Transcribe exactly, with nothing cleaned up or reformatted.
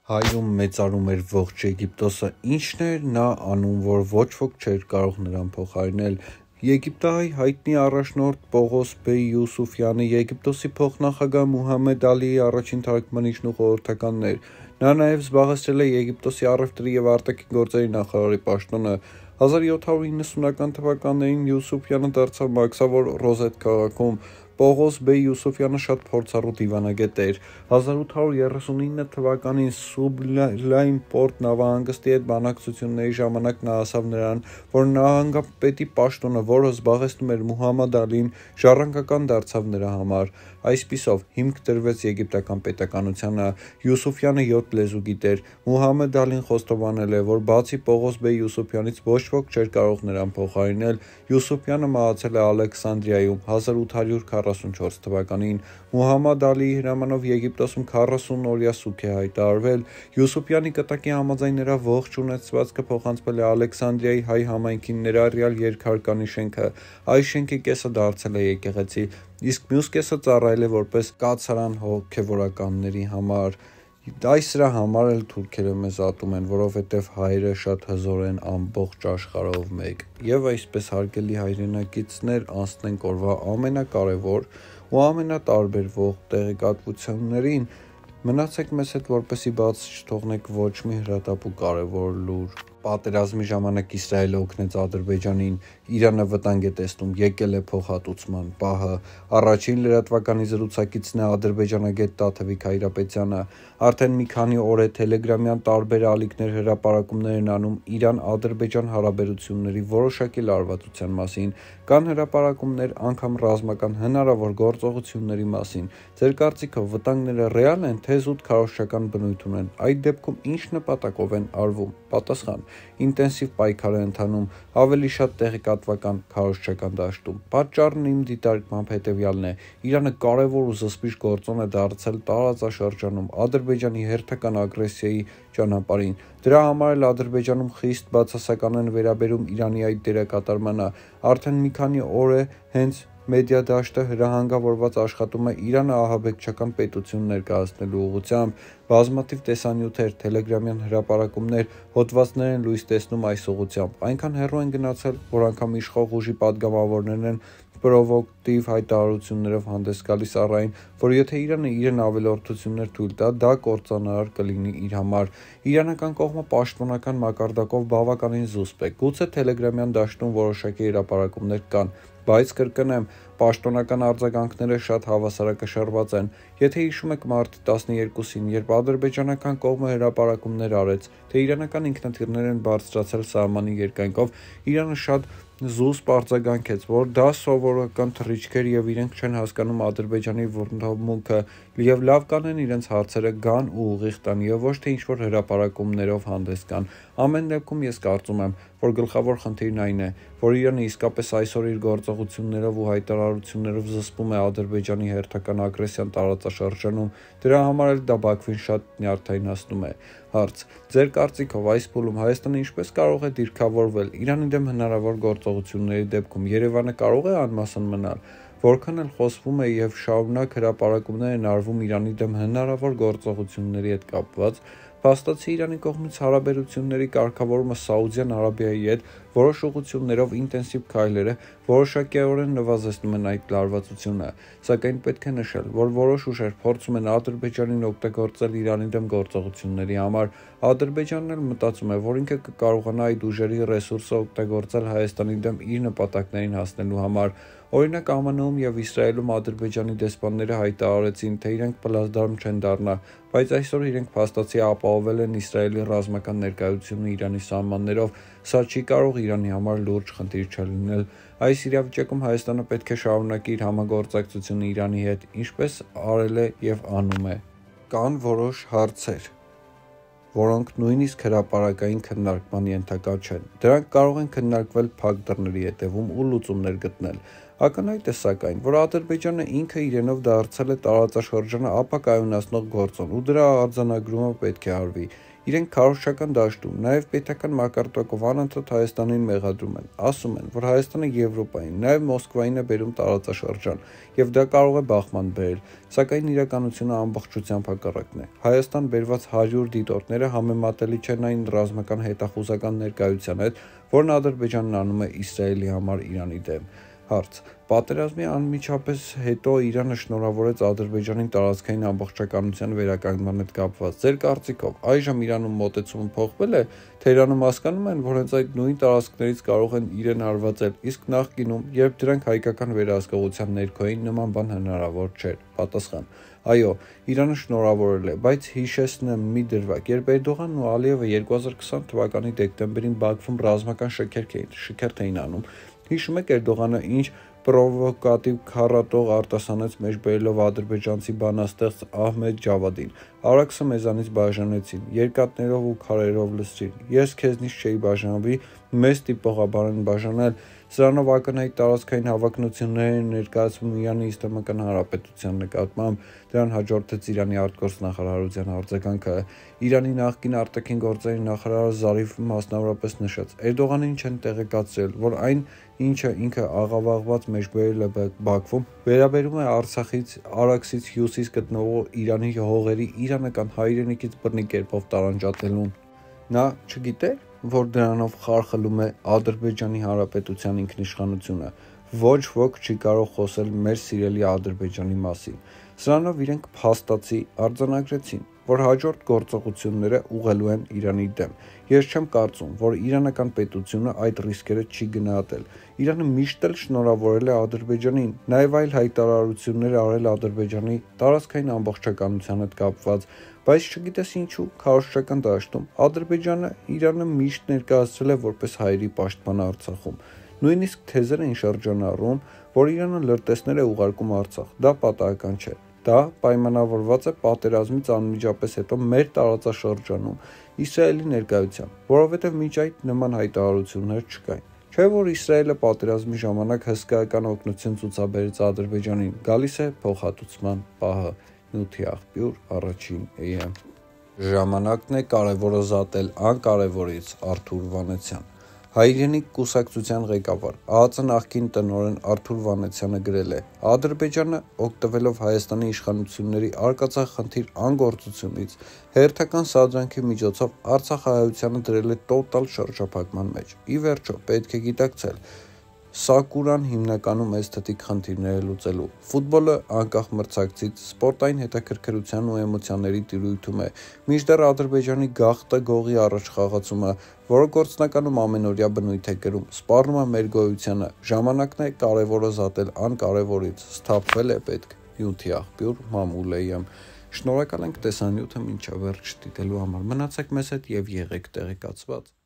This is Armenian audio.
Հայում մեծարում էր ողջ Եգիպտոսը, ինչն էր նա անում, որ ոչ ոք չէր կարող նրան փոխարինել։ Եգիպտահայ հայտնի առաջնորդ Պողոս բեյ Յուսուֆյանը Եգիպտոսի փոխնախագահ Մուհամմեդ Ալիի առաջին թարգմանիչն ու խորհրդականն էր։ Նա նաև զբաղեցրել է Եգիպտոսի առևտրի և արտաքին գործերի նախարարի պաշտոնը։ հազար յոթ հարյուր իննսունական թվականներին Յուսուֆյանը դարձավ մաքսավոր Ռոզետ քաղաքում։ Պողոս բեյ Յուսուֆյանը շատ փորձառու դիվանագետ էր։ հազար ութ հարյուր երեսունինը թվականին Սուբլայն Պորտ նավահանգստի հետ բանակցությունների ժամանակ նա ասավ նրան, որ նահանգապետի պաշտոնը, որը զբաղեցնում էր Մուհամմադ Ալին, ժառանգական դարձավ նրա համար։ Այսպիսով հիմք դրվեց եգիպտական պետականությանը։ Յուսուֆյանը յոթ լեզու գիտեր։ Մուհամմեդ Ալին խոստովանել է, որ բացի Պողոս բեյ Յուսուֆյանից ոչ ոք չէր կարող նրան փոխարինել։ Յուսուֆյանը մահացել է Ալեքսանդրիայում հազար ութ հարյուր քառասունչորս թվականին։ Մուհամմադ Ալիի հրամանով Եգիպտոսում քառասուն օրյա սուգ է հայտարարվել։ Յուսուֆյանի կտակի համաձայն նրա ողջ ունեցվածքը փոխանցվել է Ալեքսանդրիայի հայ համայնքին, ներառյալ երկհարկանի շենքը։ Այս շենքի կեսը դարձել է եկեղեցի, իսկ մյուս կեսը ծառայել է որպես կացարան հոգևորականների համար։ Այս սրա համար էլ թուրքերը մեզ ատում են, որովհետև հայերը շատ հզոր են ամբողջ աշխարհով մեկ։ Եվ այսպես, հարգելի հայրենակիցներ, անցնենք օրվա ամենակարևոր ու ամենատարբերվող տեղեկատվություններին։ Մնացեք մեզ հետ, որպեսզի բաց չթողնեք ոչ մի հրատապ ու կարևոր լուր։ Պատերազմի ժամանակ Իսրայելը օգնեց Ադրբեջանին, Իրանը վտանգ է տեսնում, եկել է փոխհատուցման պահը։ Առաջին լրատվականի զրուցակիցն է ադրբեջանագետ Տաթևիկ Հայրապետյանը։ Արդեն մի քանի օր է Թելեգրամյան տարբեր ալիքներ հրապարակումներ են անում Իրան-Ադրբեջան հարաբերությունների որոշակի լարվածության մասին։ Կան հրապարակումներ անգամ ռազմական հնարավոր գործողությունների մասին։ Ձեր կարծիքով վտանգները ռեալ են, թե զուտ քարոզչական բնույթ ունեն։ Այդ դեպքում ինչ նպատակով են արվում։ Պատասխան. ինտենսիվ պայքար է ընթանում, ավելի շատ տեղեկատվական քարոզչական դաշտում։ Պատճառն իմ դիտարկմամբ հետևյալն է. Իրանը կարևոր ու զսպիչ գործոն է դարձել տարածաշրջանում Ադրբեջանի հերթական ագրեսիայի ճանապարհին։ Դրա համար էլ Ադրբեջանում խիստ բացասական են վերաբերում Իրանի այդ դերակատարմանը։ Արդեն մի քանի օր է հենց մեդիա դաշտը հրահանգավորված աշխատում է Իրանը ահաբեկչական պետություն ներկայացնելու ուղղությամբ։ Բազմաթիվ տեսանյութեր, թելեգրամյան հրապարակումներ, հոդվածներ են լույս տեսնում այս ուղղությամբ։ Այնքան հեռու են գնացել, որ անգամ իշխող ուժի падգամավորներն են պրովոկատիվ հայտարարություններով հանդես գալիս առ այն, որ եթե Իրանը իրեն ավելորդություններ թույլ տա, դա կործանարար կլինի իր համար։ Իրանական կողմը պաշտոնական մակարդակով բավականին զուսպ է։ Գուցե թելեգրամյան դաշտում որոշակի հրապարակումներ կան, բայց կրկնեմ, պաշտոնական արձագանքները շատ հավասարակշռված են։ Եթե հիշում եք մարտի տասներկուսին, երբ ադրբեջանական կողմը հրապարակումներ արեց, թե իրանական ինքնաթիռներ են բարձրացել սահմանի երկայնքով, Իրանը շատ զուսպ արձագանքեց, որ դա սովորական թռիչք էր և իրենք չեն հասկանում Ադրբեջանի վրդովմունքը և լավ կանեն իրենց հարցերը գան ու ուղիղ տան և ոչ թե ինչ-որ հրապարակումներով հանդես գան։ Ամեն դեպքում ես կարծում եմ, որ գլխավոր խնդիրն այն է, որ Իրանը իսկապես այսօր իր գործողություններով ու հայտարարություններով զսպում է Ադրբեջանի հերթական ագրեսիան տարածաշրջանում, դրա համար էլ դա Բաքվին շատ նյարդայնացնում է։ Հարց. Ձեր կարծիքով այս փուլում Հայաստանը ինչպես կարող է դիրքավորվել Իրանի դեմ հնարավոր գործողությունների դեպքում, Երևանը կարող է անմասն մնալ։ Որքան էլ խոսվում է և շարունակ հրապարակումներ են արվում Իրանի դեմ հնարավոր գործողությունների հետ կապված, փաստացի Իրանի կողմից հարաբերությունների կարգավորումը Սաուդյան Արաբիայի հետ որոշ ուղղություններով ինտենսիվ քայլերը որոշակիորեն նվազեցնում են այդ լարվածությունը։ Սակայն պետք է նշել, որ որոշ ուժեր փորձում են Ադրբեջանին օգտագործել Իրանի դեմ գործողությունների համար։ Ադրբեջանն էլ մտածում է, որ ինքը կկարողանա այդ ուժերի ռեսուրսը օգտագործել Հայաստանի դեմ իր նպատակներին հասնելու համար։ Օրինակ, ԱՄՆ -ում և Իսրայելում Ադրբեջանի դեսպանները հայտարարեցին, թե իրենք պլազդարմ չեն դառնա, բայց այսօր իրենք փաստացի ապահովել են Իսրայելի ռազմական ներկայությունը Իրանի սահմաններով։ Սա չի կարող Իրանի համար լուրջ խնդիր չլինել։ Այս իրավիճակում Հայաստանը պետք է շարունակի իր համագործակցությունը Իրանի հետ, ինչպես արել է և անում է։ Կան որոշ հարցեր, որոնք նույնիսկ հրապարակային քննարկման ենթակա չեն։ Դրանք կարող են քննարկվել փակ դռների հետևում ու լուծումներ գտնել։ Ակնհայտ է սակայն, որ Ադրբեջանը ինքը իրենով դարձել է տարածաշրջանը ապակայունացնող գործոն ու դրա արձանագրումը պետք է արվի։ իրենք քարոզչական դաշտում, նաև պետական մակարդակով անընդհատ Հայաստանին մեղադրում են, ասում են, որ Հայաստանը Եվրոպային, նաև Մոսկվային է բերում տարածաշրջան, եւ դա կարող է բախման բերել, սակայն իրականությունը ամբողջությամբ հակառակն է։ Հայաստան բերված հարյուր դիտորդները համեմատելի չեն այն ռազմական հետախուզական ներկայության հետ, որն Ադրբեջանն անում է Իսրայելի համար Իրանի դեմ։ Հարց. Պատերազմի անմիջապես հետո Իրանը շնորհավորեց Ադրբեջանին տարածքային ամբողջականության վերականգնման հետ կապված։ Ձեր կարծիքով այժմ Իրանում մոտեցումը փոխվել է, թե Իրանում հասկանում են, որ հենց այդ նույն տարածքներից կարող են իրեն հարվածել, իսկ նախկինում, երբ դրանք հայկական վերահսկողության ներքո էին, նման բան հնարավոր չէր։ Պատասխան. Այո, Իրանը շնորհավորել է, բայց հիշեցնեմ մի դրվագ, երբ Էրդողանն ու Ալիևը երկու հազար քսան թվականի դեկտեմբերին Բաքվում ռազմական շքերթ էին անում, հիշում եք Էրդողանը ինչ պրովոկատիվ քառատող արտասանեց մեջ բերելով ադրբեջանցի բանաստեղծ Ահմեդ Ջավադին, Արաքսը մեզանից բաժանեցին, երկաթներով ու քարերով լցրին, ես քեզնից չէի բաժանվի, մեզ տիպողաբար են բաժանել, սրանով ակնհայտ տարածքային հավակնություններ են ներկայացվում Իրանի Իսլամական Հանրապետության նկատմամբ, դրան հաջորդեց Իրանի արտգործնախարարության արձագանքը, Իրանի նախկին արտաքին գործերի նախարար Զարիֆը մասնավորապես նշեց, Էրդողանին չեն տեղեկացրել, որ այն, ինչը ինքը աղավաղված մեջբերել է Բաքվում, վերաբերում է Արցախից, Արաքսից հյուսիս գտնվող Իրանի հողերի իրանական հայրենիքից բռնի կերպով տարանջատելուն։ Նա չգիտեր, որ դրանով խարխլում է Ադրբեջանի Հանրապետության ինքնիշխանությունը, ոչ ոք չի կարող խոսել մեր սիրելի Ադրբեջանի մասին, սրանով իրենք փաստացի արձանագրեցին, որ հաջորդ գործողությունները ուղղելու են Իրանի դեմ։ Ես չեմ կարծում, որ իրանական պետությունը այդ ռիսկերը չի գնահատել։ Իրանը միշտ էլ շնորհավորել է Ադրբեջանին, նաև այլ հայտարարություններ արել Ադրբեջանի տարածքային ամբողջականության հետ կապված, բայց չգիտես ինչու, քարոզչական դաշտում Ադրբեջանը Իրանը միշտ ներկայացրել է որպես հայերի պաշտպան Արցախում։ Նույնիսկ թեզեր են շրջանառում, որ Իրանը լրտեսներ է ուղարկում Արցախ, դա պատահական չէ։ Դա պայմանավորված է պատերազմից անմիջապես հետո մեր տարածաշրջանում Իսրայելի ներկայությամբ, որովհետև մինչ այդ նման հայտարարություններ չկային։ Չէ՞ որ Իսրայելը պատերազմի ժամանակ հսկայական օգնություն ցուցաբերեց Ադրբեջանին, գալիս է փոխհատուցման պահը։ Նյութի աղբյուր, Առաջին Է Էմ։ Ժամանակն է կարևորը զատել անկարևորից։ Արթուր Վանեցյան։ Հայրենիք կուսակցության ղեկավար ԱԱԾ նախկին տնօրեն Արթուր Վանեցյանը գրել է. Ադրբեջանը, օգտվելով Հայաստանի իշխանությունների արկածախնդիր անգործությունից, հերթական սադրանքի միջոցով Արցախահայությանը դրել է տոտալ շրջափակման մեջ։ Ի վերջո, պետք է գիտակցել, Սակուրան հիմնականում այս թթիկ խնդիրները լուծելու։ Ֆուտբոլը, անկախ մրցակցից, սպորտային հետաքրքրության ու էմոցիաների տիրույթում է, մինչդեռ Ադրբեջանի գաղտը գողի առաջ խաղացումը, որը գործնականում ամենօրյա բնույթ է կրում, սպառնում է մեր գոյությանը, ժամանակն է կարևորը զատել անկարևորից, սթափվել է պետք։ Նյութի աղբյուր, Մամուլ Է Էմ։ Շնորհակալ ենք տեսանյութը մինչև վերջ դիտելու համար, մնացեք մեզ հետ և եղեք տեղեկացված։